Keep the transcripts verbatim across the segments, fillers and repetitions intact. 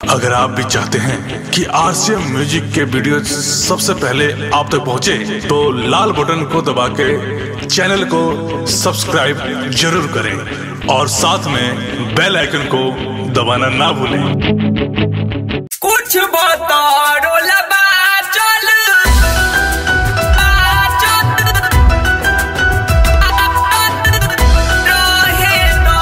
अगर आप भी चाहते हैं कि आरसीएम म्यूजिक के वीडियो सबसे पहले आप तक पहुंचे, तो लाल बटन को दबा के चैनल को सब्सक्राइब जरूर करें और साथ में बेल आइकन को दबाना ना भूलें। कुछ बता रोलबा चल रहे ना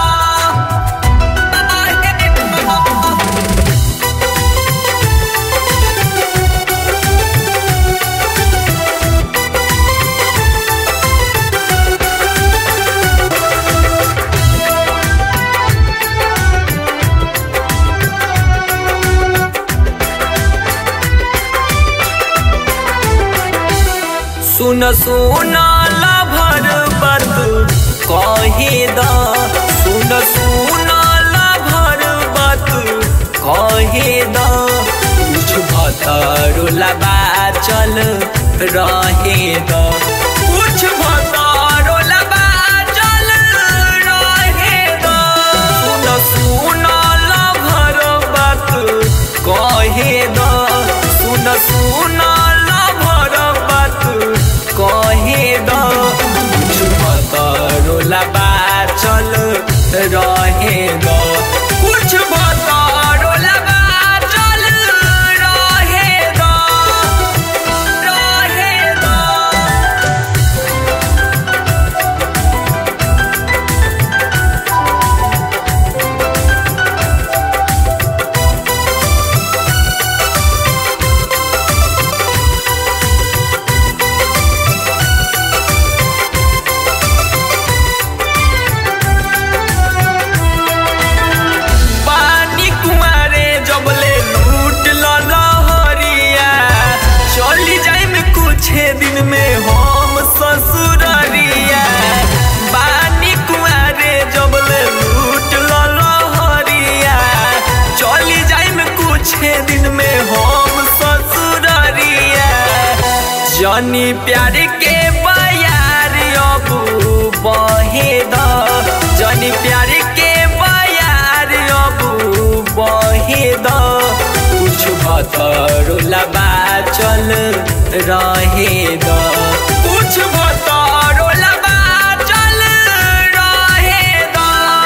सुन सुन लभर बत कहे द सुन सुन लभर बत कहे द कुछ भतरुलबा चल रहे द कुछ भतरुलबा चल रहे द सुन सुन लभर बत कहे द सुन सुन लभर बत कहे द कुछ भतरुलबा चल रहे द कुछ भतरुलबा चल रहे द रहे द दिन में हम ससुररिया बानी कुआरे जबले लूट लहरिया चली जाई में कुछ दिन में हम ससुररिया जनी प्यार के बयार अब बहे द जनी प्यार के बयार अब बहे द कुछ भतरुलबा चल रहे द कुछ भतरुलबा चल रहे द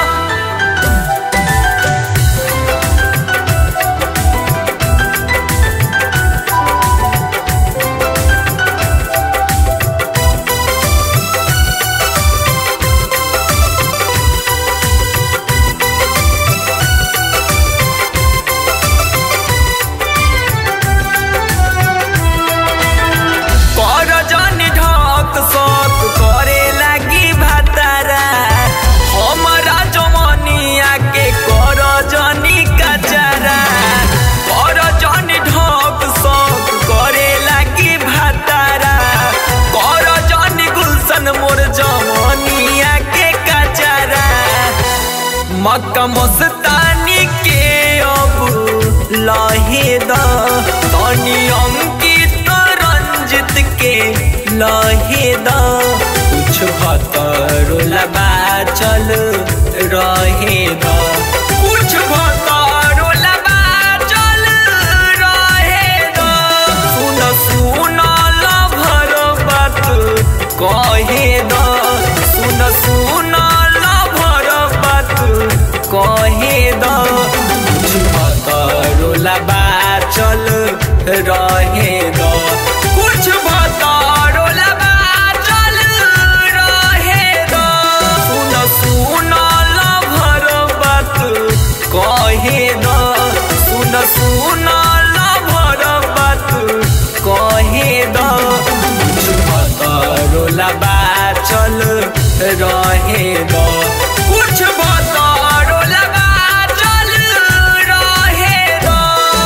करे लगी भतारा हमारा जमनिया के कर जनी कचरा कर जनी ढक सब करे लगी भतारा कर जनी गुलशन मोर जमनिया के कचरा मक्का मस्तानी के अब लहे द तनी अंकित रंजित के लहे द कुछ भतरुलबा चल रहे द कुछ भतरुलबा चल रहे द सुन सुन लभर बत कहे द सुन सुन लभर बत कहे द कुछ भतरुलबा चल रहे द कुछ भतरुलबा चल रहे द सुन सुन लभर बत कहे द सुन सुन लभर बत कहे द कुछ भतरुलबा चल रहे द कुछ भतरुलबा चल रहे द।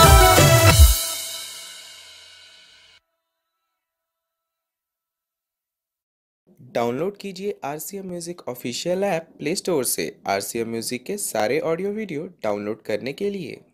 डाउनलोड कीजिए RCM music official app play store से। आरसीएम म्यूजिक के सारे ऑडियो वीडियो डाउनलोड करने के लिए